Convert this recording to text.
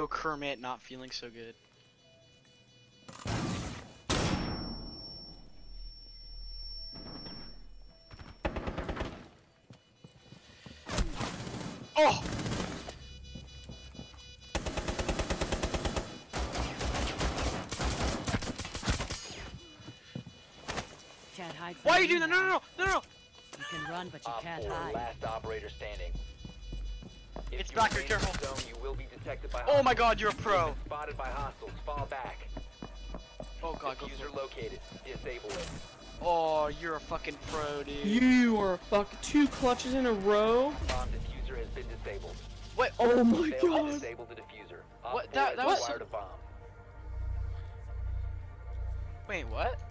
Yo, Kermit, not feeling so good. Oh! Can't hide from Why are you me doing that? now. No! You can run, but you can't 4, hide. last operator standing. If It's you back here, remain in careful. the zone, you will be detected by Oh my hostiles. god, you're a You pro. have been spotted by hostiles. Fall back. Oh god, go for Diffuser it. located. Disable it. Oh, you're a fucking pro, dude. You are fucking 2 clutches in a row. Bomb diffuser has been disabled. What? Oh my Failed to god. disable the diffuser. Op What? 4 That has was acquired a bomb. Wait, what?